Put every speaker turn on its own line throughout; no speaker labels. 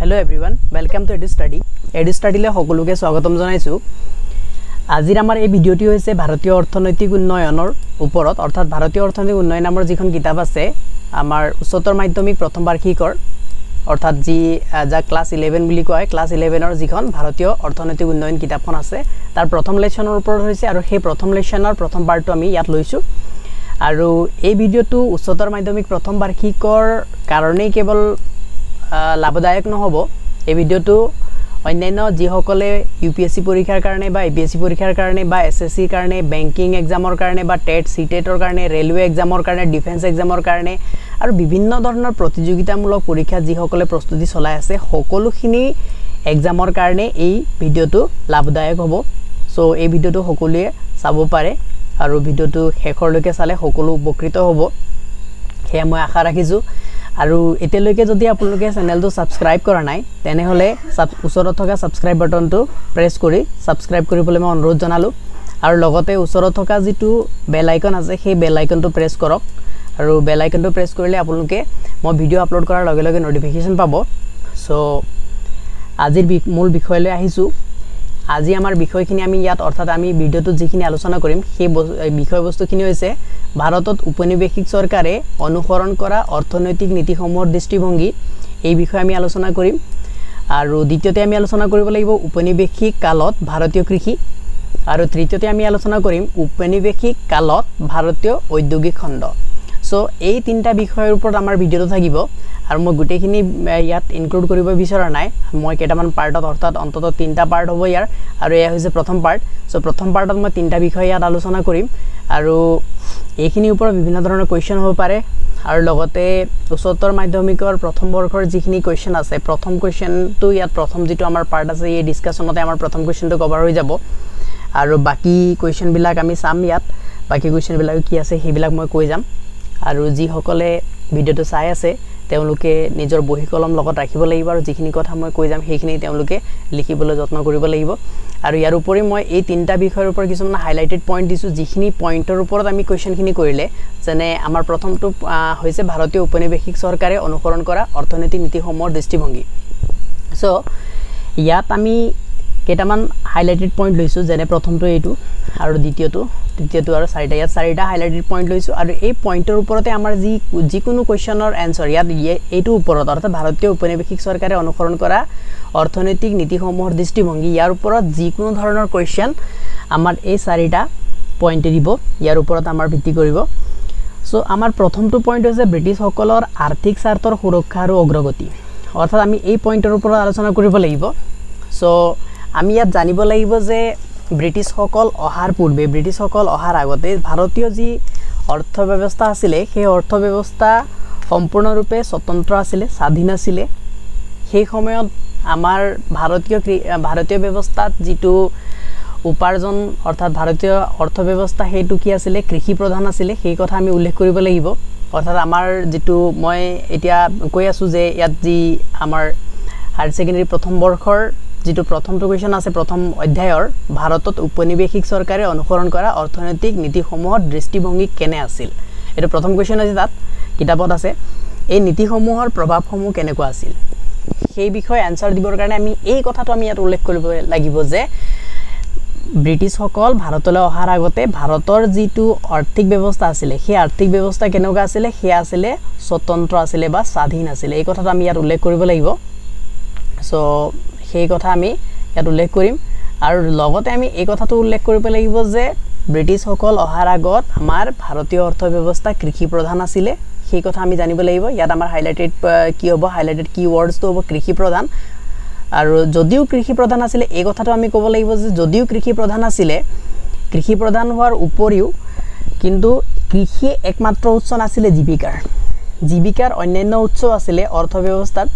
Hello everyone, welcome to EduStudy. EduStudy le সকলোকে স্বাগতম জনাইছো। আজিৰ আমাৰ এই ভিডিওটি হৈছে ভাৰতীয় অৰ্থনৈতিক উন্নয়নৰ ওপৰত অৰ্থাৎ ভাৰতীয় অৰ্থনৈতিক উন্নয়ন নামৰ যিখন কিতাপ আছে আমাৰ উচ্চতৰ মাধ্যমিক প্ৰথম বাৰ্ষিকৰ অৰ্থাৎ যা ক্লাস 11 বুলি কয় ক্লাস 11 ৰ যিখন ভাৰতীয় অৰ্থনৈতিক উন্নয়ন কিতাপখন আছে তাৰ প্ৰথম লেসনৰ ওপৰত হৈছে আৰু সেই প্ৰথম লেসনৰ প্ৰথম পাৰ্টটো আমি ইয়াত লৈছো আৰু এই ভিডিওটো উচ্চতৰ মাধ্যমিক প্ৰথম বাৰ্ষিকৰ কাৰণেই কেৱল লাভদায়ক নহব এই ভিডিওটো অন্যান্য যিসকলে ইউপিএসসি পৰীক্ষাৰ কাৰণে বা এপিএসসি পৰীক্ষাৰ কাৰণে বা এসএসসি কাৰণে বেংকিং এক্সামৰ কাৰণে বা টেট সিটেটৰ কাৰণে ৰেলৱে এক্সামৰ কাৰণে ডিফেন্স এক্সামৰ কাৰণে আৰু বিভিন্ন ধৰণৰ প্ৰতিযোগিতামূলক পৰীক্ষা যিসকলে প্ৰস্তুতি চলাই আছে সকলোখিনি এক্সামৰ কাৰণে এই ভিডিওটো লাভদায়ক হ'ব সো এই ভিডিওটো সকলোৱে চাব পাৰে আৰু ভিডিওটো শেষৰলৈকে চালে সকলো উপকৃত হ'ব হেয়া মই আশা ৰাখিছো আৰু এতিয়ালৈকে যদি আপোনালোকে চেনেলটো সাবস্ক্ৰাইব কৰা নাই তেনে হলে ওচৰত থকা সাবস্ক্ৰাইব বাটনটো প্ৰেছ কৰি সাবস্ক্ৰাইব কৰিবলৈ মই অনুৰোধ জনালো আৰু লগতে ওচৰত থকা যিটো বেল আইকন আছে সেই বেল আইকনটো প্ৰেছ কৰক আৰু বেল আইকনটো প্ৰেছ কৰিলে আপোনালোকে মই ভিডিও আপলোড কৰাৰ লগে লগে নটিফিকেশন পাব সো আজিৰ মূল বিষয়লৈ আহিছো আজি আমাৰ বিষয়খিনি আমি ইয়াত অৰ্থাৎ আমি ভিডিওটো যিখিনি আলোচনা কৰিম সেই বিষয়বস্তুখিনি হৈছে ভাৰতত উপনিবেশিক চৰকাৰে অনুসৰণ কৰা অৰ্থনৈতিক নীতিসমূহৰ দৃষ্টিভংগী এই বিষয়ে আমি আলোচনা কৰিম আৰু দ্বিতীয়তে আমি আলোচনা কৰিব লাগিব উপনিবেশিক কালত ভাৰতীয় কৃষি আৰু তৃতীয়তে আমি আলোচনা কৰিম উপনিবেশিক কালত ভাৰতীয় ঔদ্যোগিক খণ্ড সো এই তিনটা বিষয়ৰ ওপৰত আমাৰ ভিডিওটো থাকিব আৰু মই গুটেখিনি ইয়াত ইনক্লুড কৰিব বিচৰা নাই মই কেটামান পাৰ্টত অৰ্থাৎ অন্তত তিনটা পাৰ্ট হ'ব ইয়াৰ আৰু এয়া হৈছে প্ৰথম পাৰ্ট সো প্ৰথম পাৰ্টত মই তিনটা বিষয় ইয়াত আলোচনা কৰিম আৰু এইখিনি ওপৰত বিভিন্ন ধৰণৰ কোৱেশ্চন হ'ব পাৰে আৰু লগতে উচ্চতৰ মাধ্যমিকৰ প্ৰথম বৰ্ষৰ যিখিনি কোৱেশ্চন আছে প্ৰথম কোৱেশ্চনটো ইয়াত প্ৰথম যেটো আমাৰ পাৰ্ট আছে এই ডিসকাশনতে আমাৰ প্ৰথম কোৱেশ্চনটো কভাৰ হৈ যাব আৰু বাকি কোৱেশ্চন বিলাক আমি চাম ইয়াত বাকি কোৱেশ্চন বিলাক কি আছে হেবিলাক মই কৈ যাম আৰু যি সকলে ভিডিওটো চাই আছে তেওঁলোকে নিজৰ বহি কলম লগত ৰাখিব লাগিব আৰু যিখিনি কথা মই কৈ যাম সেইখিনি তেওঁলোকে লিখিবলৈ যত্ন কৰিব লাগিব আৰু ইয়াৰ উপৰি মই এই তিনটা বিষয়ৰ ওপৰত কিছুমান হাইলাইটেড পইণ্ট দিছো যিখিনি পইণ্টৰ ওপৰত আমি কোৱেশ্চনখিনি কৰিলে যেনে আমাৰ প্ৰথমটো হৈছে ভাৰতীয় উপনিবেশিক চৰকাৰে অনুসৰণ কৰা অৰ্থনৈতিক নীতিসমূহৰ দৃষ্টিভংগী সো ইয়াত আমি কেটামান হাইলাইটেড পইণ্ট লৈছো যেনে প্ৰথমটো এইটো আৰু দ্বিতীয়টো তৃতীয়টো আৰু চাৰিটা ইয়াত চাৰিটা হাইলাইটেড পইণ্ট লৈছো আৰু এই পইণ্টৰ ওপৰতে আমাৰ যিকোনো কোৱেশ্চনৰ এনসাৰ ইয়াত এইটো ওপৰত অৰ্থাৎ ভাৰতীয় উপনিবেশিক চৰকাৰে অনুসৰণ কৰা অৰ্থনৈতিক নীতিসমূহৰ দৃষ্টিভংগী ইয়াৰ ওপৰত যিকোনো ধৰণৰ কোৱেশ্চন আমাৰ এই চাৰিটা পইণ্টে দিব ইয়াৰ ওপৰত আমাৰ ভিত্তি কৰিব সো আমাৰ প্ৰথমটো পইণ্ট হৈছে ব্ৰিটিছ সকলৰ আৰ্থিক স্বাৰ্থৰ সুৰক্ষা আৰু অগ্ৰগতি অৰ্থাৎ আমি এই পইণ্টৰ ওপৰত আলোচনা কৰিব লাগিব সো আমি ইয়াত জানিব লাগিব যে ব্ৰিটিছ সকল অহাৰ পূৰ্বে ব্ৰিটিছ সকল অহাৰ আগতে ভাৰতীয় যি অৰ্থ ব্যৱস্থা আছিল সেই অৰ্থ ব্যৱস্থা সম্পূৰ্ণৰূপে স্বতন্ত্ৰ আছিল স্বাধীন আছিল সেই সময়ত আমাৰ ভাৰতীয় ব্যৱস্থাত যেটো উপাৰ্জন অৰ্থাৎ ভাৰতীয় অৰ্থ ব্যৱস্থা হেতু কি আছিল কৃষি প্ৰধান আছিল সেই কথা আমি উল্লেখ কৰিব লাগিব অৰ্থাৎ আমাৰ যেটো মই এতিয়া কৈ আছো যে ইয়াত যি আমাৰ হায়াৰ সেকেন্ডাৰী প্ৰথম বৰ্ষৰ যেটো প্ৰথমটো কোৱেশ্চন আছে প্ৰথম অধ্যায়ৰ ভাৰতত উপনিবেশিক চৰকাৰে অনুসৰণ কৰা অৰ্থনৈতিক নীতিসমূহৰ দৃষ্টিভংগী কেনে আছিল এটা প্ৰথম কোৱেশ্চন আছে তাত কিতাপত আছে এই নীতিসমূহৰ প্ৰভাৱসমূহ কেনেকুৱা আছিল সেই বিষয়ে আনসাৰ দিবৰ কাৰণে আমি এই কথাটো আমি ইয়াত উল্লেখ কৰিব লাগিব যে ব্ৰিটিছ সকল ভাৰতলৈ অহাৰ আগতে ভাৰতৰ যেটো আৰ্থিক ব্যৱস্থা আছিল সেই আৰ্থিক ব্যৱস্থা কেনেকুৱা আছিল হেয়া আছিল স্বতন্ত্ৰ আছিল বা স্বাধীন আছিল এই কথাটো আমি ইয়াত উল্লেখ কৰিব লাগিব সো সেই কথা আমি ইয়াত উল্লেখ কৰিম আৰু লগতে আমি এই কথাটো উল্লেখ কৰিব লাগিব যে ব্ৰিটিছ সকল অহাৰ আগত আমাৰ ভাৰতীয় অৰ্থ ব্যৱস্থা কৃষি প্ৰধান আছিল সেই কথা আমি জানিব লাগিব ইয়াত আমাৰ হাইলাইটেড কি হ'ব হাইলাইটেড কিৱৰ্ডছটো হ'ব কৃষি প্ৰধান আৰু যদিও কৃষি প্ৰধান আছিল এই কথাটো আমি ক'ব লাগিব যে যদিও কৃষি প্ৰধান আছিল কৃষি প্ৰধান হোৱাৰ উপৰিও কিন্তু কৃষি একমাত্ৰ উৎস নাছিল জীৱিকাৰ অন্যান্য উৎস আছিল অৰ্থ ব্যৱস্থাত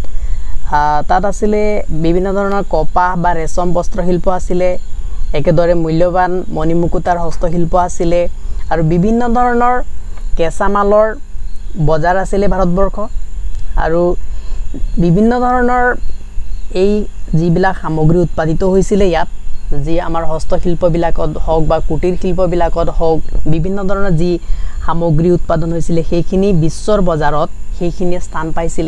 তাত আছিল বিভিন্ন ধৰণৰ কপাহ বা ৰেশম বস্ত্ৰ শিল্প আছিল একেদৰে মূল্যৱান মণিমুকুতাৰ হস্তশিল্প আছিল আৰু বিভিন্ন ধৰণৰ কেঁচামালৰ বজাৰ আছিল ভাৰতবৰ্ষ আৰু বিভিন্ন ধৰণৰ এই যিবিলাক সামগ্ৰী উৎপাদিত হৈছিল ইয়াত যি আমাৰ হস্তশিল্প বিলাকত হওক বা কুটিৰ শিল্প বিলাকত হওক বিভিন্ন ধৰণৰ যি সামগ্ৰী উৎপাদন হৈছিল সেইখিনি বিশ্বৰ বজাৰত সেইখিনি স্থান পাইছিল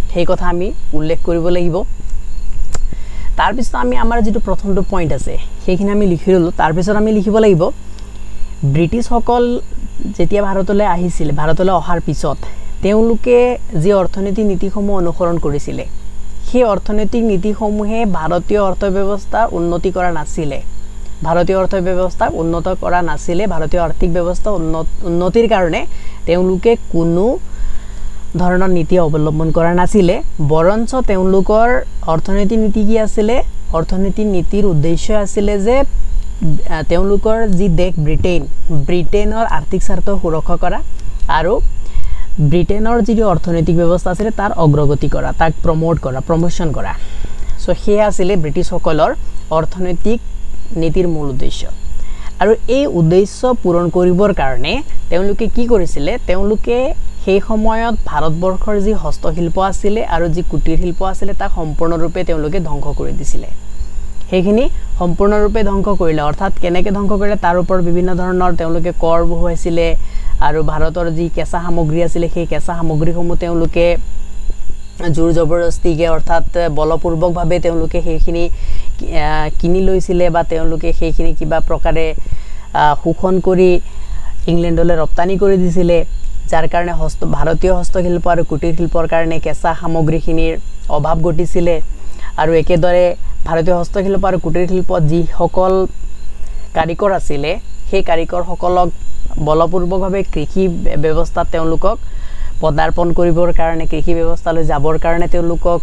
সেই কথা আমি উল্লেখ কৰিব লাগিব তাৰ পিছত আমি আমাৰ যেটো প্ৰথমটো পইণ্ট আছে সেইখিনি আমি লিখি ললো তাৰ পিছত আমি লিখিব লাগিব ব্ৰিটিছ সকল যেতিয়া ভাৰতলৈ আহিছিল ভাৰতলৈ অহাৰ পিছত তেওঁলোকে যি অৰ্থনৈতিক নীতিসমূহ অনুসৰণ কৰিছিল সেই অৰ্থনৈতিক নীতিসমূহে ভাৰতীয় অৰ্থব্যৱস্থা উন্নতি কৰা নাছিলে ভাৰতীয় অৰ্থব্যৱস্থা উন্নত কৰা নাছিলে ভাৰতীয় আৰ্থিক ব্যৱস্থা উন্নতিৰ কাৰণে তেওঁলোকে কোনো ধৰণৰ নীতি অৱলম্বন কৰা নাছিলে বৰঞ্চ তেওঁলোকৰ অৰ্থনৈতিক নীতি কি আছিল অৰ্থনৈতিক নীতিৰ উদ্দেশ্য আছিল যে তেওঁলোকৰ যি দেশ ব্ৰিটেইনৰ আৰ্থিক স্বাৰ্থ সুৰক্ষা কৰা আৰু ব্ৰিটেইনৰ যি অৰ্থনৈতিক ব্যৱস্থা আছিল তাৰ অগ্ৰগতি কৰা তাক প্ৰমোশন কৰা সো সেই আছিল ব্ৰিটিছ সকলৰ অৰ্থনৈতিক নীতিৰ মূল উদ্দেশ্য আৰু এই উদ্দেশ্য পূৰণ কৰিবৰ কাৰণে তেওঁলোকে কি কৰিছিল তেওঁলোকে সেই সময়ত ভাৰতবৰ্ষৰ যি হস্তশিল্প আছিল আৰু যি কুটিৰ শিল্প আছিল তাক সম্পূৰ্ণৰূপে তেওঁলোকে ধ্বংস কৰি দিছিল সেইখিনি সম্পূৰ্ণৰূপে ধ্বংস কৰিলে অৰ্থাৎ কেনেকৈ ধ্বংস কৰিলে তাৰ ওপৰত বিভিন্ন ধৰণৰ তেওঁলোকে কৰ বহুৱাইছিল আৰু ভাৰতৰ যি কেঁচা সামগ্ৰী আছিল সেই কেঁচা সামগ্ৰীসমূহ তেওঁলোকে জোৰ জবৰদস্তিকে অৰ্থাৎ বলপূৰ্বকভাৱে তেওঁলোকে সেইখিনি কিনি লৈছিল বা তেওঁলোকে সেইখিনি কিবা প্ৰকাৰে শোষণ কৰি ইংলেণ্ডলৈ ৰপ্তানি কৰি দিছিল যাৰ কাৰণে ভাৰতীয় হস্তশিল্প আৰু কুটিৰ শিল্পৰ কাৰণে কেঁচা সামগ্ৰীখিনিৰ অভাৱ ঘটিছিল আৰু একেদৰে ভাৰতীয় হস্তশিল্প আৰু কুটিৰ শিল্পত যি সকল কাৰিকৰ আছিল সেই কাৰিকৰসকলক বলপূৰ্বকভাৱে কৃষি ব্যৱস্থাত তেওঁলোকক পদাৰ্পণ কৰিবৰ কাৰণে কৃষি ব্যৱস্থালৈ যাবৰ কাৰণে তেওঁলোকক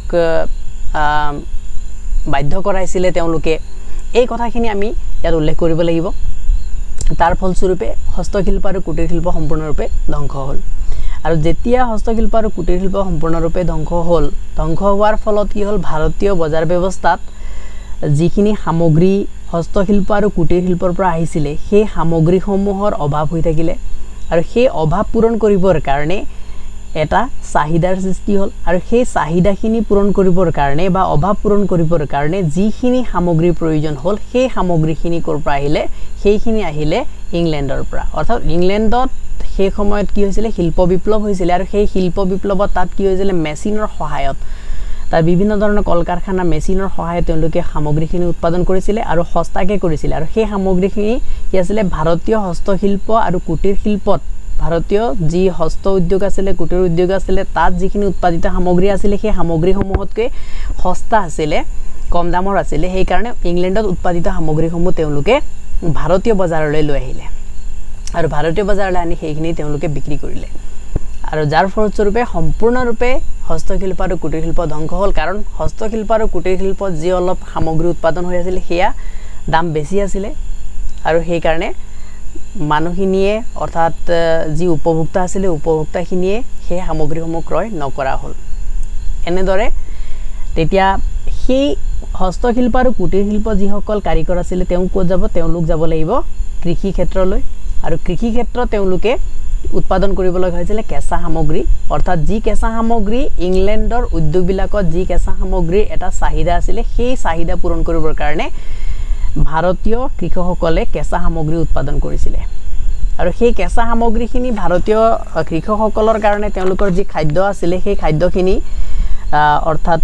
বাধ্য কৰাইছিল তেওঁলোকে এই কথাখিনি আমি ইয়াত উল্লেখ কৰিব লাগিব তাৰ ফলস্বৰূপে হস্তশিল্প আৰু কুটিৰ শিল্প সম্পূৰ্ণৰূপে ধ্বংস হ'ল আৰু যেতিয়া হস্তশিল্প আৰু কুটিৰ শিল্প সম্পূৰ্ণৰূপে ধ্বংস হোৱাৰ ফলত কি হ'ল ভাৰতীয় বজাৰ ব্যৱস্থাত যিখিনি সামগ্ৰী হস্তশিল্প আৰু কুটিৰ শিল্পৰ পৰা আহিছিল সেই সামগ্ৰীসমূহৰ অভাৱ হৈ থাকিলে আৰু সেই অভাৱ পূৰণ কৰিবৰ কাৰণে এটা চাহিদাৰ সৃষ্টি হ'ল আৰু সেই চাহিদাখিনি পূৰণ কৰিবৰ কাৰণে বা অভাৱ পূৰণ কৰিবৰ কাৰণে যিখিনি সামগ্ৰীৰ প্ৰয়োজন হ'ল সেই সামগ্ৰীখিনি ক'ৰ পৰা আহিলে সেইখিনি আহিলে ইংলেণ্ডৰ পৰা অৰ্থাৎ ইংলেণ্ডত সেই সময়ত কি হৈছিল শিল্প বিপ্লৱ হৈছিল আৰু সেই শিল্প বিপ্লৱত তাত কি হৈছিল মেচিনৰ সহায়ত তাৰ বিভিন্ন ধৰণৰ কল কাৰখানা মেচিনৰ সহায়ত তেওঁলোকে সামগ্ৰীখিনি উৎপাদন কৰিছিল আৰু সস্তাকে কৰিছিল আৰু সেই সামগ্ৰীখিনি কি আছিল ভাৰতীয় হস্তশিল্প আৰু কুটিৰ শিল্পত ভাৰতীয় যি হস্ত উদ্যোগ আছিল কুটিৰ উদ্যোগ আছিল তাত যিখিনি উৎপাদিত সামগ্ৰী আছিল সেই সামগ্ৰীসমূহতকৈ সস্তা আছিল কম দামৰ আছিল সেই কাৰণে ইংলেণ্ডত উৎপাদিত সামগ্ৰীসমূহ তেওঁলোকে ভাৰতীয় বজাৰলৈ লৈ আহিলে আৰু ভাৰতীয় বজাৰলৈ আনি সেইখিনি তেওঁলোকে বিক্ৰী কৰিলে আৰু যাৰ ফলস্বৰূপে সম্পূৰ্ণৰূপে হস্তশিল্প আৰু কুটিৰ শিল্প ধ্বংস হ'ল কাৰণ হস্তশিল্প আৰু কুটিৰ শিল্পত যি অলপ সামগ্ৰী উৎপাদন হৈ আছিল সেয়া দাম বেছি আছিল আৰু সেই কাৰণে মানুহখিনিয়ে অৰ্থাৎ যি উপভোক্তা আছিল উপভোক্তাখিনিয়ে সেই সামগ্ৰীসমূহ ক্ৰয় নকৰা হ'ল এনেদৰে তেতিয়া সেই হস্তশিল্প আৰু কুটিৰ শিল্প যিসকল কাৰিকৰ আছিল তেওঁলোক ক'ত যাব তেওঁলোক যাব লাগিব কৃষি ক্ষেত্ৰলৈ আৰু কৃষি ক্ষেত্ৰত তেওঁলোকে উৎপাদন কৰিব লগা হৈছিল কেঁচা সামগ্ৰী অৰ্থাৎ যি কেঁচা সামগ্ৰী ইংলেণ্ডৰ উদ্যোগবিলাকত যি কেঁচা সামগ্ৰীৰ এটা চাহিদা আছিল সেই চাহিদা পূৰণ কৰিবৰ কাৰণে ভাৰতীয় কৃষকসকলে কেঁচা সামগ্ৰী উৎপাদন কৰিছিল আৰু সেই কেঁচা সামগ্ৰীখিনি ভাৰতীয় কৃষকসকলৰ কাৰণে তেওঁলোকৰ যি খাদ্য আছিল সেই খাদ্যখিনি অৰ্থাৎ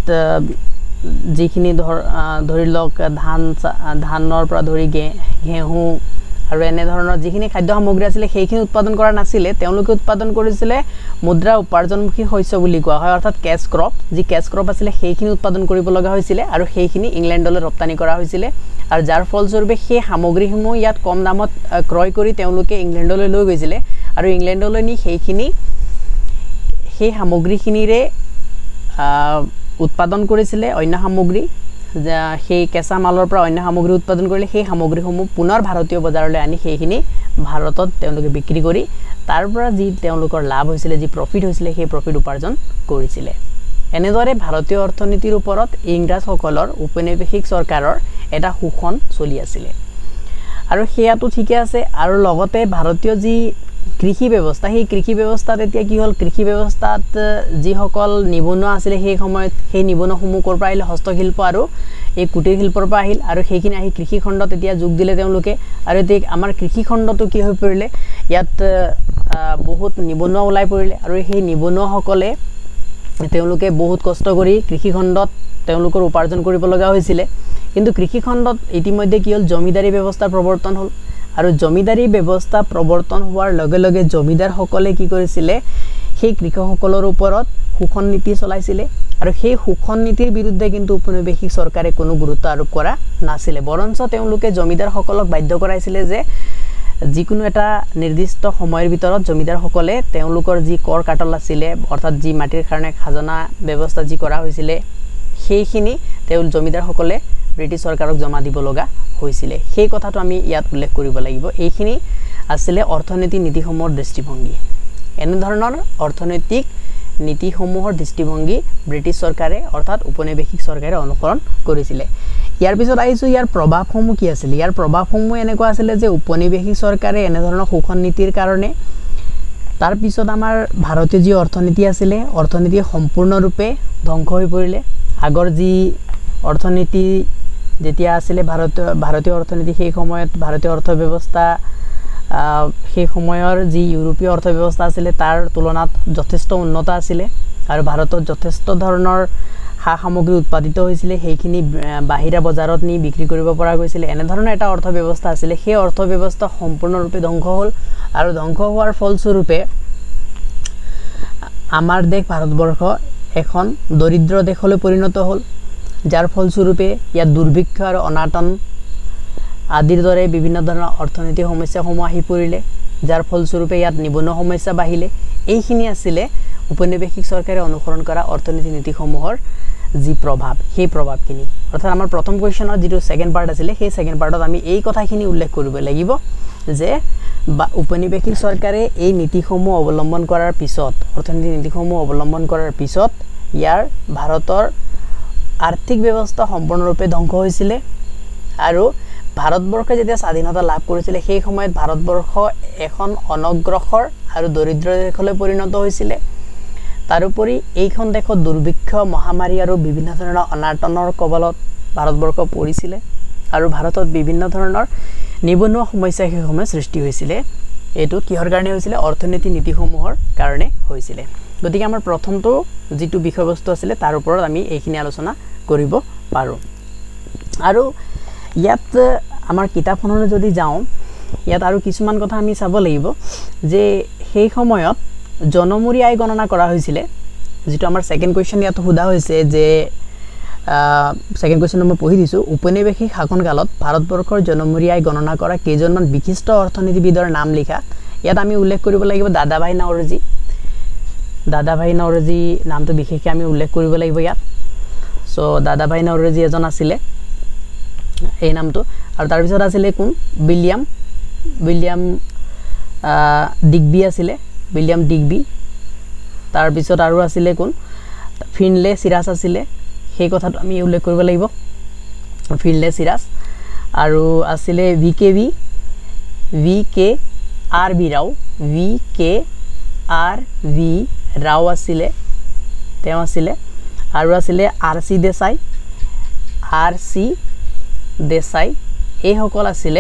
যিখিনি ধৰি লওক ধানৰ পৰা ধৰি ঘেঁহু আৰু এনে ধৰণৰ যিখিনি খাদ্য সামগ্ৰী আছিল সেইখিনি উৎপাদন কৰা নাছিল তেওঁলোকে উৎপাদন কৰিছিল মুদ্ৰা উপাৰ্জনমুখী শস্য বুলি কোৱা হয় অৰ্থাৎ কেছ ক্ৰপ আছিল সেইখিনি উৎপাদন কৰিব লগা হৈছিল আৰু সেইখিনি ইংলেণ্ডলৈ ৰপ্তানি কৰা হৈছিল আৰু যাৰ ফলস্বৰূপে সেই সামগ্ৰীসমূহ ইয়াত কম দামত ক্ৰয় কৰি তেওঁলোকে ইংলেণ্ডলৈ লৈ গৈছিল আৰু ইংলেণ্ডলৈ নি সেই সামগ্ৰীখিনিৰে উৎপাদন কৰিছিল অন্য সামগ্ৰী সেই কেঁচা মালৰ পৰা অন্য সামগ্ৰী উৎপাদন কৰিলে সেই সামগ্ৰীসমূহ পুনৰ ভাৰতীয় বজাৰলৈ আনি সেইখিনি ভাৰতত তেওঁলোকে বিক্ৰী কৰি তাৰ পৰা যি তেওঁলোকৰ লাভ হৈছিল যি প্ৰফিট হৈছিল সেই প্ৰফিট উপাৰ্জন কৰিছিল এনেদৰে ভাৰতীয় অৰ্থনীতিৰ ওপৰত ইংৰাজসকলৰ উপনিৱেশিক চৰকাৰৰ এটা শোষণ চলি আছিল আৰু সেয়াটো ঠিকে আছে আৰু লগতে ভাৰতীয় যি কৃষি ব্যৱস্থা সেই কৃষি ব্যৱস্থাত এতিয়া কি হ'ল কৃষি ব্যৱস্থাত যিসকল নিবনুৱা আছিল সেই সময়ত সেই নিবনুৱাসমূহ ক'ৰ পৰা আহিল হস্তশিল্প আৰু এই কুটিৰ শিল্পৰ পৰা আহিল আৰু সেইখিনি আহি কৃষি খণ্ডত এতিয়া যোগ দিলে তেওঁলোকে আৰু এতিয়া আমাৰ কৃষি খণ্ডটো কি হৈ পৰিলে ইয়াত বহুত নিবনুৱা ওলাই পৰিলে আৰু সেই নিবনুৱাসকলে তেওঁলোকে বহুত কষ্ট কৰি কৃষি খণ্ডত তেওঁলোকৰ উপাৰ্জন কৰিব লগা হৈছিল কিন্তু কৃষি খণ্ডত ইতিমধ্যে কি হল জমিদাৰী ব্যৱস্থা প্ৰৱৰ্তন হল আৰু জমিদাৰী ব্যৱস্থা প্ৰৱৰ্তন হোৱাৰ লগে লগে জমিদাৰ সকলে কি কৰিছিল সেই কৃষকসকলৰ ওপৰত শোষণ নীতি চলাইছিল আৰু সেই শোষণ নীতিৰ বিৰুদ্ধে কিন্তু উপনিবেশিক চৰকাৰে কোনো গুৰুত্ব আৰোপ কৰা নাছিল বৰঞ্চ তেওঁলোকে জমিদাৰ সকলক বাধ্য কৰাইছিল যে যিকোনো এটা নিৰ্দিষ্ট সময়ৰ ভিতৰত জমিদাৰ সকলে তেওঁলোকৰ যি কৰ কাটল আছিল অৰ্থাৎ যি মাটিৰ কাৰণে খাজনা ব্যৱস্থা যি কৰা হৈছিল সেইখিনি তেও জমিদাৰ সকলে ব্ৰিটিছ চৰকাৰক জমা দিব লগা হৈছিল সেই কথাটো আমি ইয়াত উল্লেখ কৰিব লাগিব এইখিনি আছিল অৰ্থনৈতিক নীতিসমূহৰ দৃষ্টিভংগী এনে ধৰণৰ অৰ্থনৈতিক নীতিসমূহৰ দৃষ্টিভংগী ব্ৰিটিছ চৰকাৰে অৰ্থাৎ উপনিবেশিক চৰকাৰে অনুসৰণ কৰিছিল ইয়াৰ পিছত আহিছো ইয়াৰ প্ৰভাৱসমূহ কি আছিল ইয়াৰ প্ৰভাৱসমূহ এনেকুৱা আছিল যে উপনিবেশিক চৰকাৰে এনে ধৰণৰ শোষণ নীতিৰ কাৰণে তাৰ পিছত আমাৰ ভাৰতীয় যি অৰ্থনীতি আছিল অৰ্থনীতি সম্পূৰ্ণৰূপে ধ্বংস হৈ পৰিলে আগৰ যি অৰ্থনীতি যেতিয়া আছিল ভাৰতীয় অৰ্থনীতি সেই সময়ত ভাৰতীয় অৰ্থব্যৱস্থা সেই সময়ৰ যি ইউৰোপীয় অৰ্থব্যৱস্থা আছিল তাৰ তুলনাত যথেষ্ট উন্নত আছিল আৰু ভাৰতত যথেষ্ট ধৰণৰ হা সামগ্ৰী উৎপাদিত হৈছিল সেইখিনি বাহিৰা বজাৰত নি বিক্ৰী কৰিব পৰা গৈছিল এনে ধৰণৰ এটা অৰ্থব্যৱস্থা আছিল সেই অৰ্থব্যৱস্থা সম্পূৰ্ণৰূপে ধ্বংস হ'ল আৰু ধ্বংস হোৱাৰ ফলস্বৰূপে আমাৰ দেশ ভাৰতবৰ্ষ এখন দৰিদ্ৰ দেশলৈ পৰিণত হ'ল যাৰ ফলস্বৰূপে ইয়াত দুৰ্ভিক্ষ আৰু অনাটন আদিৰ দৰে বিভিন্ন ধৰণৰ অৰ্থনৈতিক সমস্যাসমূহ আহি পৰিলে যাৰ ফলস্বৰূপে ইয়াত নিবনুৱা সমস্যা বাঢ়িলে এইখিনি আছিল উপনিবেশিক চৰকাৰে অনুসৰণ কৰা অৰ্থনৈতিক নীতিসমূহৰ যি প্ৰভাৱ সেই প্ৰভাৱখিনি অৰ্থাৎ আমাৰ প্ৰথম কোৱেশ্চনৰ যিটো সেকেন্ড পাৰ্ট আছিল সেই সেকেন্ড পাৰ্টত আমি এই কথাখিনি উল্লেখ কৰিব লাগিব যে উপনিবেশিক চৰকাৰে এই নীতিসমূহ অৱলম্বন কৰাৰ পিছত অৰ্থনৈতিক নীতিসমূহ অৱলম্বন কৰাৰ পিছত ইয়াৰ ভাৰতৰ আৰ্থিক ব্যৱস্থা সম্পূৰ্ণৰূপে ধ্বংস হৈছিল আৰু ভাৰতবৰ্ষে যেতিয়া স্বাধীনতা লাভ কৰিছিল সেই সময়ত ভাৰতবৰ্ষ এখন অনগ্ৰসৰ আৰু দৰিদ্ৰ দেশলৈ পৰিণত হৈছিল তাৰোপৰি এইখন দেশত দুৰ্ভিক্ষ মহামাৰী আৰু বিভিন্ন ধৰণৰ অনাটনৰ কবলত ভাৰতবৰ্ষ পৰিছিল আৰু ভাৰতত বিভিন্ন ধৰণৰ নিবনুৱা সমস্যা সেই সময়ত সৃষ্টি হৈছিল এটো কিহৰ কাৰণে হৈছিল অৰ্থনৈতিক নীতিসমূহৰ কাৰণে হৈছিল গতিকে আমাৰ প্ৰথমটো যিটো বিষয়বস্তু আছিল তাৰ ওপৰত আমি এইখিনি আলোচনা কৰিব পাৰো আৰু ইয়াত আমাৰ কিতাপখনলৈ যদি যাওঁ ইয়াত আৰু কিছুমান কথা আমি চাব লাগিব যে সেই সময়ত জনমুৰি আয় গণনা কৰা হৈছিল যেটো আমাৰ সেকেন্ড কোৱেশ্চন ইয়াত সোধা হৈছে যে সেকেন্ড কোৱেশ্চন মই পঢ়ি দিছো উপনিবেশিক শাসনকালত ভাৰতবৰ্ষৰ জনমুৰি আয় গণনা কৰা কেইজনমান বিশিষ্ট অৰ্থনীতিবিদৰ নাম লিখা ইয়াত আমি উল্লেখ কৰিব লাগিব দাদাভাই নওৰোজী নামটো বিশেষকৈ আমি উল্লেখ কৰিব লাগিব ইয়াত সো দাদাভাই নওৰোজী এজন আছিল এই নামটো আৰু তাৰ পিছত আছিল কোন উইলিয়াম ডিগবি আছিল উইলিয়াম ডিগবি তাৰ পিছত আৰু আছিল কোন ফিনলে সিৰাজ আছিল সেই কথাটো আমি উল্লেখ কৰিব লাগিব ফিনলে সিৰাজ আৰু আছিল VK RB ৰাও আছিল তেওঁ আছিল আৰু আছিল RC দেশাই এই সকল আছিল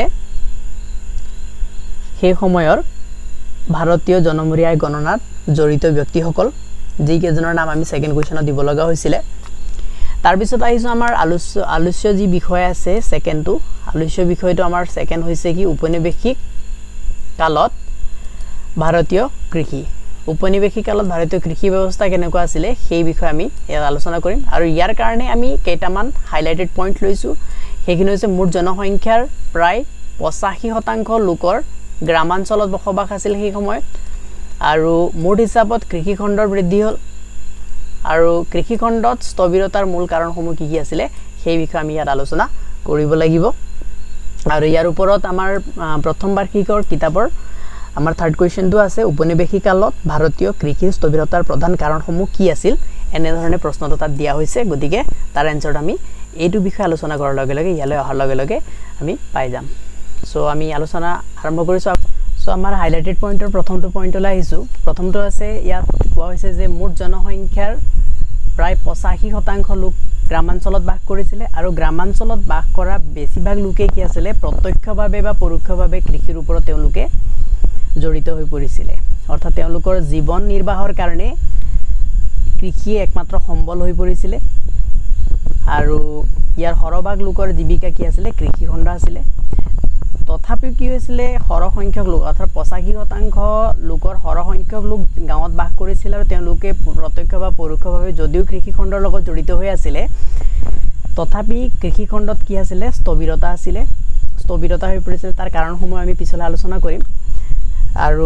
সেই সময়ৰ ভাৰতীয় জনমুৰি আয় গণনাত জড়িত ব্যক্তিসকল যি কেজনৰ নাম আমি সেকেন্ড কোৱেশ্চনত দিব লগা হৈছিল তাৰ পিছত আহিছো আমাৰ আলোচ্য যি বিষয় আছে সেকেন্ডটো আলোচ্য বিষয়টো আমাৰ সেকেন্ড হৈছে কি উপনিবেশিক কালত ভাৰতীয় কৃষি উপনিবেশিক কালত ভাৰতীয় কৃষি ব্যৱস্থা কেনেকুৱা আছিল সেই বিষয়ে আমি ইয়াত আলোচনা কৰিম আৰু ইয়াৰ কাৰণে আমি কেইটামান হাইলাইটেড পইণ্ট লৈছো সেইখিনি হৈছে মুঠ জনসংখ্যাৰ প্ৰায় 85% লোকৰ গ্ৰামাঞ্চলত বসবাস আছিল সেই সময়ত আৰু মুঠ হিচাপত কৃষি খণ্ডৰ বৃদ্ধি হ'ল আৰু কৃষি খণ্ডত স্থবিৰতাৰ মূল কাৰণসমূহ কি আছিল সেই বিষয়ে আমি ইয়াত আলোচনা কৰিব লাগিব আৰু ইয়াৰ ওপৰত আমাৰ প্ৰথম বাৰ্ষিকৰ কিতাপৰ আমাৰ থাৰ্ড কোৱেশ্চনটো আছে উপনিবেশিক কালত ভাৰতীয় কৃষিৰ স্থবিৰতাৰ প্ৰধান কাৰণসমূহ কি আছিল এনে ধৰণে প্ৰশ্নটো তাত দিয়া হৈছে গতিকে তাৰ এনসাৰটো আমি এইটো বিষয় আলোচনা কৰাৰ লগে লগে ইয়ালৈ অহাৰ লগে লগে আমি পাই যাম সো আমি আলোচনা আৰম্ভ কৰিছো সো আমাৰ হাইলাইটেড পইণ্টৰ প্ৰথমটো পইণ্টলৈ আহিছো প্ৰথমটো আছে ইয়াত কোৱা হৈছে যে মুঠ জনসংখ্যাৰ প্ৰায় 85% লোক গ্ৰামাঞ্চলত বাস কৰিছিল আৰু গ্ৰামাঞ্চলত বাস কৰা বেছিভাগ লোকে কি আছিল প্ৰত্যক্ষভাৱে বা পৰোক্ষভাৱে কৃষিৰ ওপৰত তেওঁলোকে জড়িত হৈ পৰিছিল অৰ্থাৎ তেওঁলোকৰ জীৱন নিৰ্বাহৰ কাৰণে কৃষি একমাত্ৰ সম্বল হৈ পৰিছিল আৰু ইয়াৰ হৰভাগ লোকৰ জীৱিকা কি আছিল কৃষি খণ্ড আছিল তথাপিও কি হৈছিল হৰসংখ্যক লোক অৰ্থাৎ 85% লোকৰ হৰসংখ্যক লোক গাঁৱত বাস কৰিছিল আৰু তেওঁলোকে প্ৰত্যক্ষ বা পৰোক্ষভাৱে যদিও কৃষি খণ্ডৰ লগত জড়িত হৈ আছিল তথাপি কৃষি খণ্ডত কি আছিল স্থবিৰতা আছিল স্থবিৰতা হৈ পৰিছিল তাৰ কাৰণসমূহ আমি পিছলৈ আলোচনা কৰিম আৰু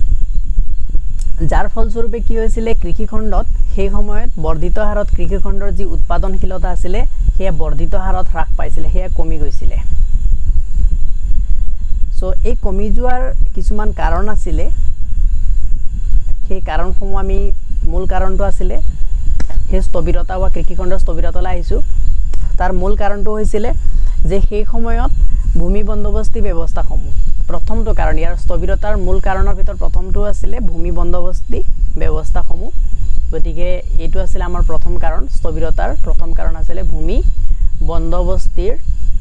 যাৰ ফলস্বৰূপে কি হৈছিল কৃষি খণ্ডত সেই সময়ত বৰ্ধিত হাৰত কৃষি খণ্ডৰ যি উৎপাদনশীলতা আছিল সেয়া বৰ্ধিত হাৰত হ্ৰাস পাইছিল সেয়া কমি গৈছিল সো এই কমি যোৱাৰ কিছুমান কাৰণ আছিল সেই কাৰণসমূহ আমি মূল কাৰণটো আছিল সেই স্থবিৰতা বা কৃষি খণ্ডৰ স্থবিৰতালৈ আহিছো তাৰ মূল কাৰণটো হৈছিল যে সেই সময়ত ভূমি বন্দোবস্তি ব্যৱস্থাসমূহ প্ৰথমটো কাৰণ ইয়াৰ স্থবিৰতাৰ মূল কাৰণৰ ভিতৰত প্ৰথমটো আছিল ভূমি বন্দোবস্তি ব্যৱস্থাসমূহ গতিকে এইটো আছিল আমাৰ প্ৰথম কাৰণ স্থবিৰতাৰ প্ৰথম কাৰণ আছিল ভূমি বন্দোবস্তিৰ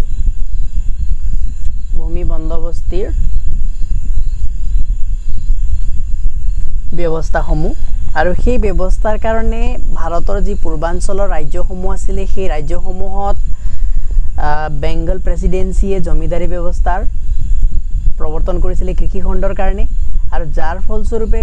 ব্যৱস্থাসমূহ আৰু সেই ব্যৱস্থাৰ কাৰণে ভাৰতৰ যি পূৰ্বাঞ্চলৰ ৰাজ্যসমূহ আছিল সেই ৰাজ্যসমূহত বেংগল প্ৰেসিডেন্সিয়ে জমিদাৰী ব্যৱস্থাৰ প্ৰৱৰ্তন কৰিছিল কৃষি খণ্ডৰ কাৰণে আৰু যাৰ ফলস্বৰূপে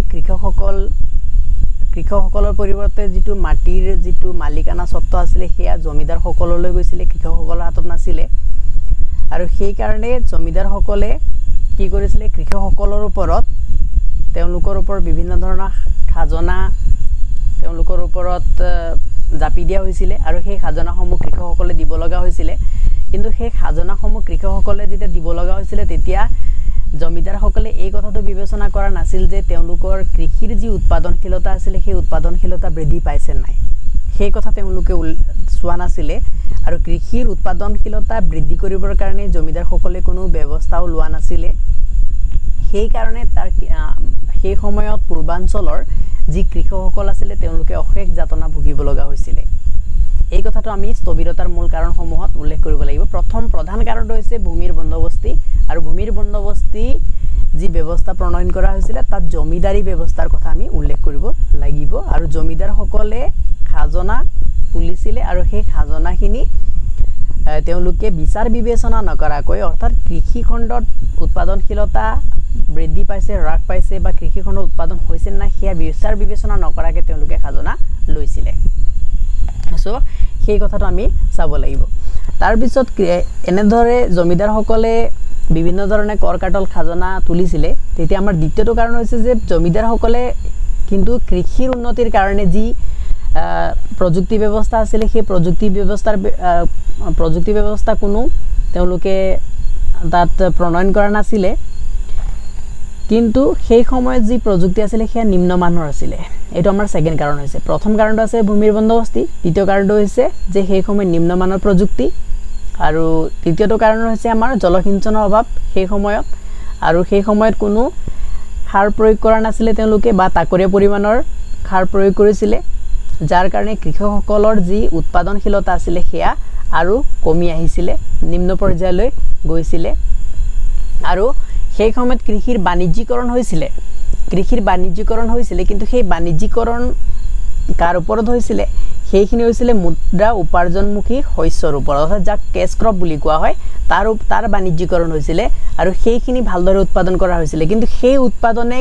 কৃষকসকলৰ পৰিৱৰ্তে যিটো মাটিৰ যিটো মালিকানা স্বত্ব আছিল সেয়া জমিদাৰসকললৈ গৈছিল কৃষকসকলৰ হাতত নাছিল আৰু সেই কাৰণে জমিদাৰসকলে কি কৰিছিল কৃষকসকলৰ ওপৰত তেওঁলোকৰ ওপৰত বিভিন্ন ধৰণৰ খাজনা তেওঁলোকৰ ওপৰত জাপি দিয়া হৈছিল আৰু সেই খাজনাসমূহ কৃষকসকলে দিব লগা হৈছিল কিন্তু সেই খাজনাসমূহ কৃষকসকলে যেতিয়া দিব লগা হৈছিল তেতিয়া জমিদাৰসকলে এই কথাটো বিবেচনা কৰা নাছিল যে তেওঁলোকৰ কৃষিৰ যি উৎপাদনশীলতা আছিল সেই উৎপাদনশীলতা বৃদ্ধি পাইছে নাই সেই কথা তেওঁলোকে চোৱা নাছিল আৰু কৃষিৰ উৎপাদনশীলতা বৃদ্ধি কৰিবৰ কাৰণে জমিদাৰসকলে কোনো ব্যৱস্থাও লোৱা নাছিল সেই কাৰণে সেই সময়ত পূৰ্বাঞ্চলৰ যি কৃষকসকল আছিল তেওঁলোকে অশেষ যাতনা ভুগিব লগা হৈছিল এই কথাটো আমি স্থবিৰতাৰ মূল কাৰণসমূহত উল্লেখ কৰিব লাগিব প্ৰথম প্ৰধান কাৰণটো হৈছে ভূমিৰ বন্দোবস্তি আৰু ভূমিৰ বন্দোবস্তি যি ব্যৱস্থা প্ৰণয়ন কৰা হৈছিল তাত জমিদাৰী ব্যৱস্থাৰ কথা আমি উল্লেখ কৰিব লাগিব আৰু জমিদাৰসকলে খাজনা তুলিছিল আৰু সেই খাজনাখিনি তেওঁলোকে বিচাৰ বিবেচনা নকৰাকৈ অৰ্থাৎ কৃষি খণ্ডত উৎপাদনশীলতা বৃদ্ধি পাইছে হ্ৰাস পাইছে বা কৃষি খণ্ডত উৎপাদন হৈছে না সেয়া বিচাৰ বিবেচনা নকৰাকৈ তেওঁলোকে খাজনা লৈছিল সো সেই কথাটো আমি চাব লাগিব তাৰ পিছত এনেদৰে জমিদাৰসকলে বিভিন্ন ধৰণে কৰ কাটল খাজনা তুলিছিল তেতিয়া আমাৰ দ্বিতীয়টো কাৰণ হৈছে যে জমিদাৰসকলে কিন্তু কৃষিৰ উন্নতিৰ কাৰণে যি প্ৰযুক্তি ব্যৱস্থা আছিল সেই প্ৰযুক্তি ব্যৱস্থা কোনো তেওঁলোকে তাত প্ৰণয়ন কৰা নাছিল কিন্তু সেই সময়ত যি প্ৰযুক্তি আছিল সেয়া নিম্নমানৰ আছিল এইটো আমাৰ সেকেন্ড কাৰণ হৈছে প্ৰথম কাৰণটো আছে ভূমিৰ বন্দোবস্তি দ্বিতীয় কাৰণটো হৈছে যে সেই সময়ত নিম্নমানৰ প্ৰযুক্তি আৰু তৃতীয়টো কাৰণ হৈছে আমাৰ জলসিঞ্চনৰ অভাৱ সেই সময়ত আৰু সেই সময়ত কোনো সাৰ প্ৰয়োগ কৰা নাছিল তেওঁলোকে বা তাকৰীয়া পৰিমাণৰ সাৰ প্ৰয়োগ কৰিছিল যাৰ কাৰণে কৃষকসকলৰ যি উৎপাদনশীলতা আছিল সেয়া আৰু কমি আহিছিল নিম্ন পৰ্যায়লৈ গৈছিল আৰু সেই সময়ত কৃষিৰ বাণিজ্যিকৰণ হৈছিল কিন্তু সেই বাণিজ্যিকৰণ কাৰ ওপৰত হৈছিল সেইখিনি হৈছিল মুদ্ৰা উপাৰ্জনমুখী শস্যৰ ওপৰত অৰ্থাৎ যাক কেশ ক্ৰপ বুলি কোৱা হয় তাৰ বাণিজ্যিকৰণ হৈছিল আৰু সেইখিনি ভালদৰে উৎপাদন কৰা হৈছিল কিন্তু সেই উৎপাদনে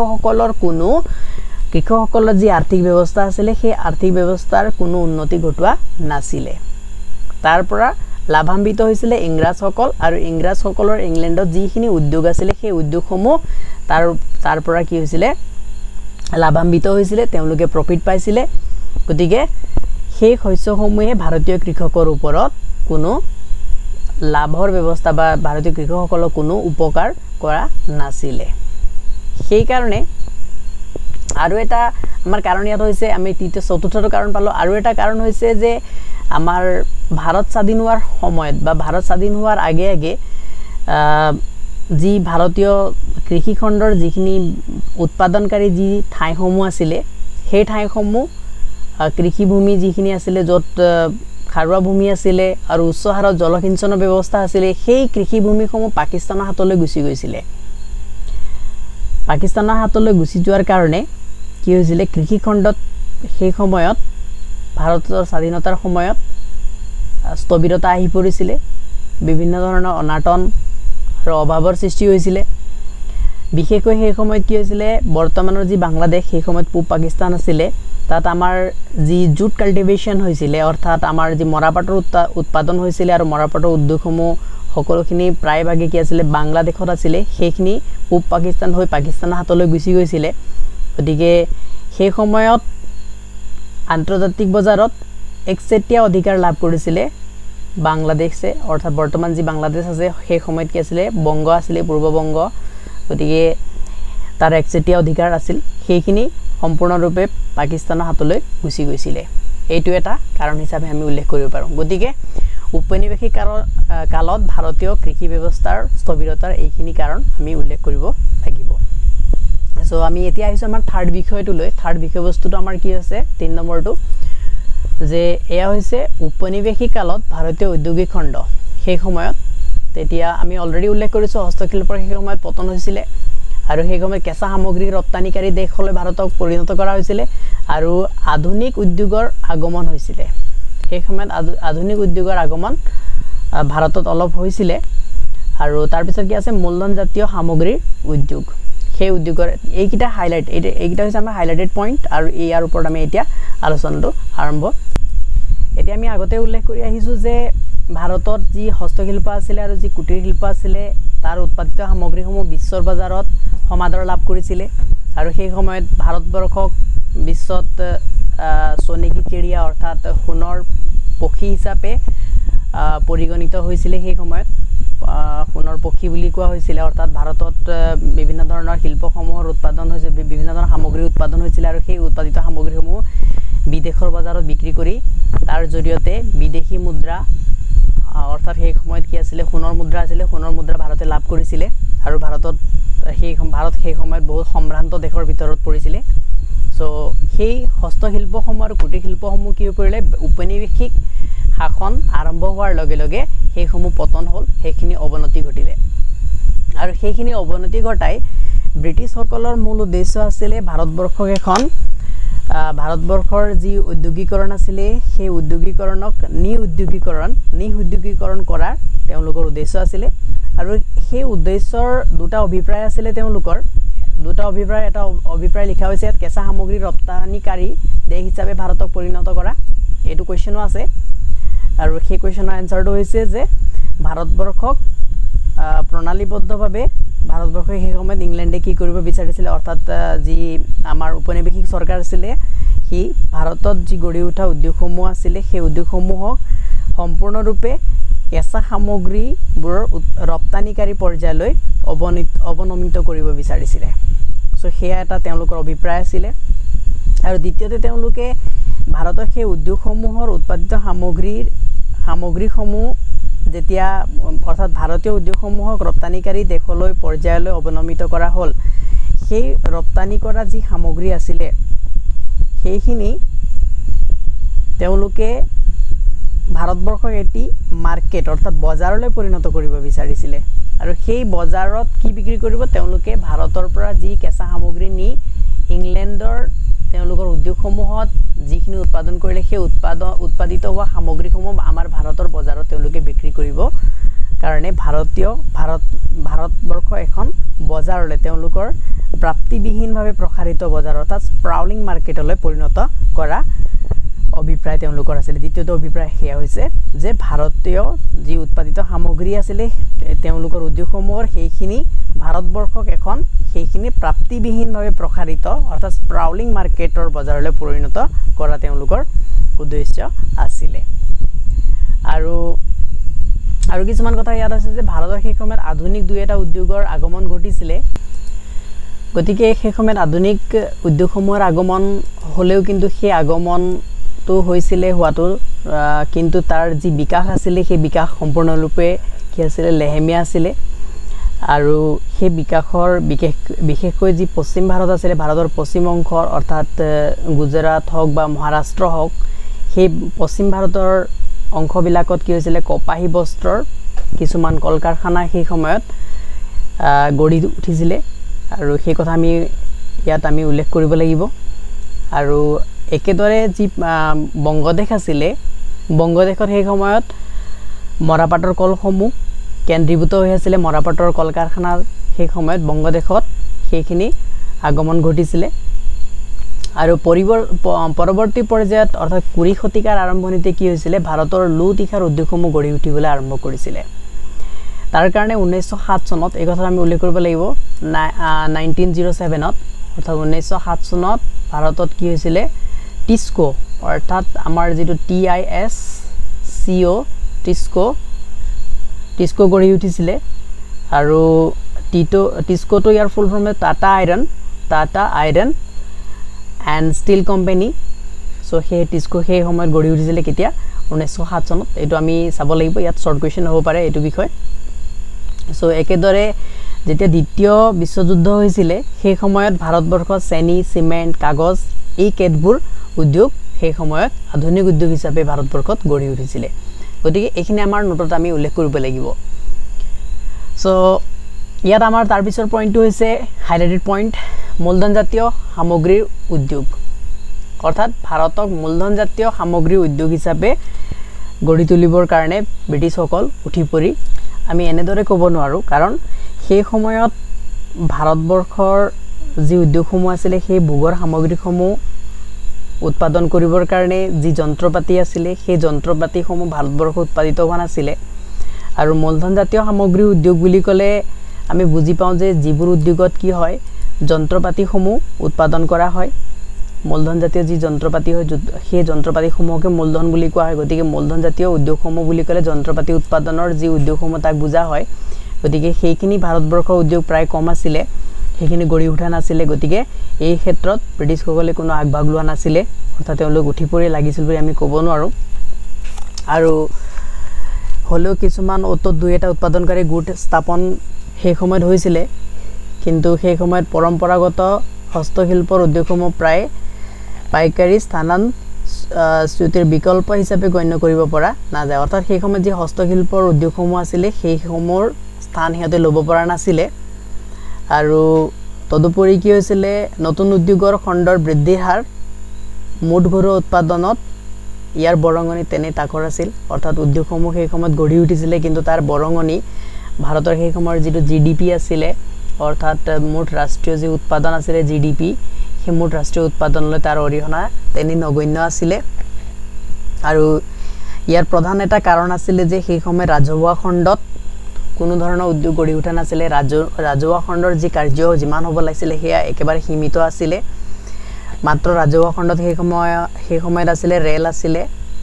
কৃষকসকলৰ যি আৰ্থিক ব্যৱস্থা আছিল সেই আৰ্থিক ব্যৱস্থাৰ কোনো উন্নতি ঘটোৱা নাছিল তাৰ পৰা লাভান্বিত হৈছিল ইংৰাজসকল আৰু ইংৰাজসকলৰ ইংলেণ্ডত যিখিনি উদ্যোগ আছিল সেই উদ্যোগসমূহ তাৰ পৰা কি হৈছিল লাভান্বিত হৈছিল তেওঁলোকে প্ৰফিট পাইছিল গতিকে সেই শস্যসমূহে ভাৰতীয় কৃষকৰ ওপৰত কোনো লাভৰ ব্যৱস্থা বা ভাৰতীয় কৃষকসকলক কোনো উপকাৰ কৰা নাছিল সেই কাৰণে আৰু এটা আমাৰ কাৰণ ইয়াত হৈছে আমি চতুৰ্থটো কাৰণ পালো আৰু এটা কাৰণ হৈছে যে আমাৰ ভাৰত স্বাধীন হোৱাৰ সময়ত বা ভাৰত স্বাধীন হোৱাৰ আগে আগে যি ভাৰতীয় কৃষি খণ্ডৰ যিখিনি উৎপাদনকাৰী যি ঠাইসমূহ আছিল সেই ঠাইসমূহ কৃষিভূমি যিখিনি আছিল য'ত খাৰুৱা ভূমি আছিল আৰু উচ্চ হাৰত জলসিঞ্চনৰ ব্যৱস্থা আছিল সেই কৃষিভূমিসমূহ পাকিস্তানৰ হাতলৈ গুচি গৈছিল পাকিস্তানৰ হাতলৈ গুচি যোৱাৰ কাৰণে কি হৈছিল কৃষি খণ্ডত সেই সময়ত ভাৰতৰ স্বাধীনতাৰ সময়ত স্থবিৰতা আহি পৰিছিলে বিভিন্ন ধৰণৰ অনাটন আৰু অভাৱৰ সৃষ্টি হৈছিলে বিশেষকৈ সেই সময়ত কি হৈছিলে বৰ্তমানৰ যি বাংলাদেশ সেই সময়ত পূব পাকিস্তান আছিলে তাত আমাৰ যি জুট কাল্টিভেশ্যন হৈছিলে অৰ্থাৎ আমাৰ যি মৰাপাটৰ উৎপাদন হৈছিলে আৰু মৰাপাটৰ উদ্যোগসমূহ সকলোখিনি প্ৰায়ভাগে কি আছিলে বাংলাদেশত আছিলে সেইখিনি পূব পাকিস্তান হৈ পাকিস্তানৰ হাতলৈ গুচি গৈছিলে গতিকে সেই সময়ত আন্তৰ্জাতিক বজাৰত একচেটিয়া অধিকাৰ লাভ কৰিছিলে বাংলাদেশে অৰ্থাৎ বৰ্তমান যি বাংলাদেশ আছে সেই সময়ত কি আছিলে বংগ আছিলে পূৰ্ব বংগ গতিকে তাৰ একচেটিয়া অধিকাৰ আছিল সেইখিনি সম্পূৰ্ণৰূপে পাকিস্তানৰ হাতলৈ গুচি গৈছিলে এইটো এটা কাৰণ হিচাপে আমি উল্লেখ কৰিব পাৰোঁ গতিকে উপনিবেশিক কালত ভাৰতীয় কৃষি ব্যৱস্থাৰ স্থবিৰতাৰ এইখিনি কাৰণ আমি উল্লেখ কৰিব লাগিব সো আমি এতিয়া আহিছো আমাৰ থাৰ্ড বিষয়টোলৈ থাৰ্ড বিষয়বস্তুটো আমাৰ কি আছে 3 নম্বৰটো যে এয়া হৈছে উপনিবেশিক কালত ভাৰতীয় ঔদ্যোগিক খণ্ড সেই সময়ত তেতিয়া আমি অলৰেডি উল্লেখ কৰিছো হস্তশিল্পৰ সেই সময়ত পতন হৈছিলে আৰু সেই সময়ত কেঁচা সামগ্ৰী ৰপ্তানিকাৰী দেশলৈ ভাৰতক পৰিণত কৰা হৈছিলে আৰু আধুনিক উদ্যোগৰ আগমন হৈছিলে সেই সময়ত আধুনিক উদ্যোগৰ আগমন ভাৰতত অলপ হৈছিলে আৰু তাৰ পিছত কি আছে মূলধন জাতীয় সামগ্ৰীৰ উদ্যোগ সেই উদ্যোগৰ এইকিটা হাইলাইট এইকিটা হৈছে আমাৰ হাইলাইটেড পইণ্ট আৰু ইয়াৰ ওপৰত আমি এতিয়া আলোচনাটো আৰম্ভ এতিয়া আমি আগতে উল্লেখ কৰি আহিছো যে ভাৰতত যি হস্তশিল্প আছিল আৰু যি কুটিৰ শিল্প আছিল তাৰ উৎপাদিত সামগ্ৰীসমূহ বিশ্বৰ বজাৰত সমাদৰ লাভ কৰিছিল আৰু সেই সময়ত ভাৰতবৰ্ষক বিশ্বত সোণেকি চিৰিয়া অৰ্থাৎ সোণৰ পক্ষী হিচাপে পৰিগণিত হৈছিল সেই সময়ত সোণৰ পক্ষী বুলি কোৱা হৈছিল অৰ্থাৎ ভাৰতত বিভিন্ন ধৰণৰ শিল্পসমূহৰ উৎপাদন হৈছিল বিভিন্ন ধৰণৰ সামগ্ৰী উৎপাদন হৈছিল আৰু সেই উৎপাদিত সামগ্ৰীসমূহ বিদেশৰ বজাৰত বিক্ৰী কৰি তাৰ জৰিয়তে বিদেশী মুদ্ৰা অৰ্থাৎ সেই সময়ত কি আছিল সোণৰ মুদ্ৰা আছিল সোণৰ মুদ্ৰা ভাৰতে লাভ কৰিছিল আৰু ভাৰত সেই সময়ত বহুত সম্ভ্ৰান্ত দেশৰ ভিতৰত পৰিছিল সো সেই হস্তশিল্পসমূহ আৰু কুটিৰ শিল্পসমূহ কি পৰিলে উপনিবেশিক শাসন আৰম্ভ হোৱাৰ লগে লগে সেইসমূহ পতন হ'ল সেইখিনি অৱনতি ঘটিলে আৰু সেইখিনি অৱনতি ঘটাই ব্ৰিটিছসকলৰ মূল উদ্দেশ্য আছিল ভাৰতবৰ্ষক এখন ভাৰতবৰ্ষৰ যি উদ্যোগীকৰণ আছিল সেই উদ্যোগীকৰণক নিউদ্যোগীকৰণ কৰাৰ তেওঁলোকৰ উদ্দেশ্য আছিল আৰু সেই উদ্দেশ্যৰ দুটা অভিপ্ৰায় আছিল তেওঁলোকৰ দুটা অভিপ্ৰায় এটা অভিপ্ৰায় লিখা হৈছে ইয়াত কেঁচা সামগ্ৰী ৰপ্তানিকাৰী দেশ হিচাপে ভাৰতক পৰিণত কৰা এইটো কোৱেশ্চনো আছে আৰু সেই কোৱেশ্চনৰ এনসাৰটো হৈছে যে ভাৰতবৰ্ষক প্ৰণালীবদ্ধভাৱে ভাৰতবৰ্ষই সেই সময়ত ইংলেণ্ডে কি কৰিব বিচাৰিছিল অৰ্থাৎ যি আমাৰ উপনিবেশিক চৰকাৰ আছিল সি ভাৰতত যি গঢ়ি উঠা উদ্যোগসমূহ আছিল সেই উদ্যোগসমূহক সম্পূৰ্ণৰূপে কেঁচা সামগ্ৰীবোৰ ৰপ্তানিকাৰী পৰ্যায়লৈ অৱনমিত কৰিব বিচাৰিছিল সো সেয়া এটা তেওঁলোকৰ অভিপ্ৰায় আছিল আৰু দ্বিতীয়তে তেওঁলোকে ভাৰতৰ সেই উদ্যোগসমূহৰ উৎপাদিত সামগ্ৰীসমূহ যেতিয়া অৰ্থাৎ ভাৰতীয় উদ্যোগসমূহক ৰপ্তানিকাৰী দেশলৈ পৰ্যায়লৈ অৱনমিত কৰা হ'ল সেই ৰপ্তানি কৰা যি সামগ্ৰী আছিল সেইখিনি তেওঁলোকে ভাৰতবৰ্ষক এটি মাৰ্কেট অৰ্থাৎ বজাৰলৈ পৰিণত কৰিব বিচাৰিছিল আৰু সেই বজাৰত কি বিক্ৰী কৰিব তেওঁলোকে ভাৰতৰ পৰা যি কেঁচা সামগ্ৰী নি ইংলেণ্ডৰ তেওঁলোকৰ উদ্যোগসমূহত যিখিনি উৎপাদন কৰিলে সেই উৎপাদিত হোৱা সামগ্ৰীসমূহ আমাৰ ভাৰতৰ বজাৰত তেওঁলোকে বিক্ৰী কৰিব কাৰণে ভাৰতবৰ্ষ এখন বজাৰলৈ তেওঁলোকৰ প্ৰাপ্তিবিহীনভাৱে প্ৰসাৰিত বজাৰ অৰ্থাৎ স্প্ৰাউলিং মাৰ্কেটলৈ পৰিণত কৰা অভিপ্ৰায় তেওঁলোকৰ আছিল দ্বিতীয়টো অভিপ্ৰায় সেয়া হৈছে যে ভাৰতীয় যি উৎপাদিত সামগ্ৰী আছিল তেওঁলোকৰ উদ্যোগসমূহৰ সেইখিনি ভাৰতবৰ্ষক এখন সেইখিনি প্ৰাপ্তিবিহীনভাৱে প্ৰসাৰিত অৰ্থাৎ স্প্ৰাউলিং মাৰ্কেটৰ বজাৰলৈ পৰিণত কৰা তেওঁলোকৰ উদ্দেশ্য আছিল আৰু কিছুমান কথা ইয়াত আছে যে ভাৰতৰ সেই সময়ত আধুনিক দুই এটা উদ্যোগৰ আগমন ঘটিছিল গতিকে সেই সময়ত আধুনিক উদ্যোগসমূহৰ আগমন হ'লেও কিন্তু সেই আগমনটো হৈছিল হোৱাটো কিন্তু তাৰ যি বিকাশ আছিল সেই বিকাশ সম্পূৰ্ণৰূপে কি আছিল লেহেমীয়া আছিল আৰু সেই বিকাশৰ বিশেষকৈ যি পশ্চিম ভাৰত আছিল ভাৰতৰ পশ্চিম অংশৰ অৰ্থাৎ গুজৰাট হওক বা মহাৰাষ্ট্ৰ হওক সেই পশ্চিম ভাৰতৰ অংশবিলাকত কি হৈছিল কপাহী বস্ত্ৰৰ কিছুমান কল কাৰখানা সেই সময়ত গঢ়ি উঠিছিল আৰু সেই কথা আমি ইয়াত আমি উল্লেখ কৰিব লাগিব আৰু একেদৰে যি বংগদেশ আছিলে বংগদেশৰ সেই সময়ত মৰাপাটৰ কলসমূহ কেন্দ্ৰীভূত হৈ আছিল মৰাপাটৰ কল কাৰখানাৰ সেই সময়ত বংগদেশত সেইখিনি আগমন ঘটিছিলে আৰু পৰৱৰ্তী পৰ্যায়ত অৰ্থাৎ 20 শতিকাৰ আৰম্ভণিতে কি হৈছিলে ভাৰতৰ লুটিখাৰ উদ্যোগসমূহ গঢ়ি উঠিবলৈ আৰম্ভ কৰিছিলে তাৰ কাৰণে 1907 চনত এই কথা আমি উল্লেখ কৰিব লাগিব 1907ত অৰ্থাৎ 1907 চনত ভাৰতত কি হৈছিলে টিস্কো অৰ্থাৎ আমাৰ যেটো TISCO টিস্কো গঢ়ি উঠিছিলে আৰু টিস্কোটো ইয়াৰ full form Tata iron and steel company so সেই টিস্কো সেই সময়ত গঢ়ি উঠিছিলে কেতিয়া 1907 চনত এটো আমি চাব লাগিব ইয়াত শৰ্ট কোৱেশ্চন হ'ব পাৰে এটো বিষয় সো একেদৰে যেতিয়া দ্বিতীয় বিশ্বযুদ্ধ হৈছিলে সেই সময়ত ভাৰতবৰ্ষত চেনি সিমেন্ট কাগজ এই কেতবোৰ উদ্যোগ সেই সময়ত আধুনিক উদ্যোগ হিচাপে ভাৰতবৰ্ষত গঢ়ি উঠিছিলে গতিকে এইখিনি আমাৰ নোটত আমি উল্লেখ কৰিব লাগিব সো ইয়াত আমাৰ তাৰ পিছৰ পইণ্টটো হৈছে হাইলাইটেড পইণ্ট মূলধন জাতীয় সামগ্ৰীৰ উদ্যোগ অৰ্থাৎ ভাৰতক মূলধন জাতীয় সামগ্ৰী উদ্যোগ হিচাপে গঢ়ি তুলিবৰ কাৰণে ব্ৰিটিছসকল উঠি পৰি আমি এনেদৰে ক'ব নোৱাৰো কাৰণ সেই সময়ত ভাৰতবৰ্ষৰ যি উদ্যোগসমূহ আছিল সেই ভোগৰ সামগ্ৰীসমূহ উৎপাদন কৰিবৰ কাৰণে যি যন্ত্ৰপাতি আছিল সেই যন্ত্ৰপাতিসমূহ ভাৰতবৰ্ষত উৎপাদিত হোৱা নাছিল আৰু মূলধন জাতীয় সামগ্ৰী উদ্যোগ বুলি ক'লে আমি বুজি পাওঁ যে যিবোৰ উদ্যোগত কি হয় যন্ত্ৰপাতিসমূহ উৎপাদন কৰা হয় মূলধন জাতীয় যি যন্ত্ৰপাতি হয় সেই যন্ত্ৰপাতিসমূহকে মূলধন বুলি কোৱা হয় গতিকে মূলধন জাতীয় উদ্যোগসমূহ বুলি ক'লে যন্ত্ৰপাতি উৎপাদনৰ যি উদ্যোগসমূহ তাক বুজা হয় গতিকে সেইখিনি ভাৰতবৰ্ষৰ উদ্যোগ প্ৰায় কম আছিল সেইখিনি গঢ়ি উঠা নাছিল গতিকে এই ক্ষেত্ৰত ব্ৰিটিছসকলে কোনো আগভাগ লোৱা নাছিল অৰ্থাৎ তেওঁলোক উঠি পৰি লাগিছিল বুলি আমি ক'ব নোৱাৰো আৰু হলেও কিছুমান অত দুই এটা উৎপাদনকাৰী গোট স্থাপন সেই সময়ত হৈছিল কিন্তু সেই সময়ত পৰম্পৰাগত হস্তশিল্পৰ উদ্যোগসমূহ প্ৰায় পাইকাৰী স্থানান্তৰিতৰ বিকল্প হিচাপে গণ্য কৰিব পৰা নাযায় অৰ্থাৎ সেই সময়ত যি হস্তশিল্পৰ উদ্যোগসমূহ আছিল সেই সমূহৰ স্থান হিতে ল'ব পৰা নাছিল আৰু তদুপৰি কি হৈছিল নতুন উদ্যোগৰ খণ্ডৰ বৃদ্ধিৰ হাৰ মুঠ ঘৰুৱা উৎপাদনত ইয়াৰ বৰঙনি তেনে তাকৰ আছিল অৰ্থাৎ উদ্যোগসমূহ সেই সময়ত গঢ়ি উঠিছিল কিন্তু তাৰ বৰঙনি ভাৰতৰ সেই সময়ৰ যেটো জিডিপি আছিল অৰ্থাৎ মুঠ ৰাষ্ট্ৰীয় যি উৎপাদন আছিল জিডিপি সেই মুঠ ৰাষ্ট্ৰীয় উৎপাদনলৈ তাৰ অৰিহণা তেনে নগণ্য আছিল আৰু ইয়াৰ প্ৰধান এটা কাৰণ আছিল যে সেই সময় ৰাজহুৱা খণ্ডত কোনো ধৰণৰ উদ্যোগ গঢ়ি উঠা নাছিল ৰাজহুৱা খণ্ডৰ যি কাৰ্য যিমান হ'ব লাগিছিল হেয়া একেবাৰে সীমিত আছিল মাত্ৰ ৰাজহুৱা খণ্ডত সেই সময়ত আছিল ৰেল আছিল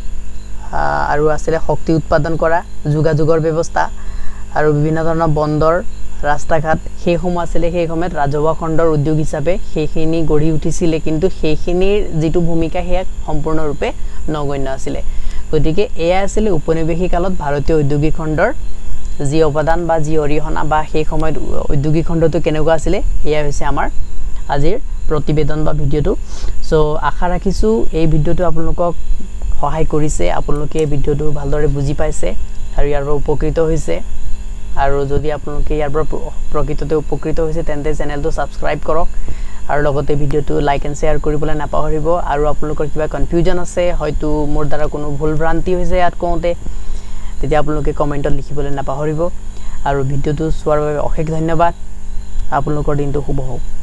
আৰু আছিল শক্তি উৎপাদন কৰা যোগাযোগৰ ব্যৱস্থা আৰু বিভিন্ন ধৰণৰ বন্দৰ ৰাস্তা ঘাট সেই সময় আছিল সেই সময়ত ৰাজহুৱা খণ্ডৰ উদ্যোগ হিচাপে সেইখিনি গঢ়ি উঠিছিল কিন্তু সেইখিনিৰ যেটো ভূমিকা হেয়া সম্পূৰ্ণৰূপে নগণ্য আছিল গতিকে এয়া আছিল উপনিবেশিক কালত ভাৰতীয় ঔদ্যোগিক খণ্ডৰ যি অৱদান বা যি অৰিহণা বা সেই সময়ত ঔদ্যোগিক খণ্ডটো কেনেকুৱা আছিল এয়া হৈছে আমাৰ আজিৰ প্ৰতিবেদন বা ভিডিওটো সো আশা ৰাখিছো এই ভিডিওটো আপোনালোকক সহায় কৰিছে আপোনালোকে এই ভিডিওটো ভালদৰে বুজি পাইছে আৰু ইয়াৰ পৰা উপকৃত হৈছে আৰু যদি আপোনালোকে ইয়াৰ পৰা প্ৰকৃততে উপকৃত হৈছে তেন্তে চেনেলটো সাবস্ক্ৰাইব কৰক আৰু লগতে ভিডিওটো লাইক এণ্ড শেয়াৰ কৰিবলৈ নাপাহৰিব আৰু আপোনালোকৰ কিবা কনফিউজন আছে হয়তো মোৰ দ্বাৰা কোনো ভুল ভ্ৰান্তি হৈছে ইয়াত কওঁতে তেতিয়া আপোনালোকে কমেন্টত লিখিবলৈ নাপাহৰিব আৰু ভিডিওটো চোৱাৰ বাবে অশেষ ধন্যবাদ আপোনালোকৰ দিনটো শুভ হওক